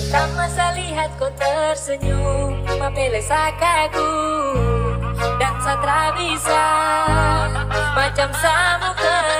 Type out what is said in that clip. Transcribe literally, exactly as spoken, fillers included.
Tak masa lihat kau tersenyum, mapele sakaku dan satra bisa macam samu ke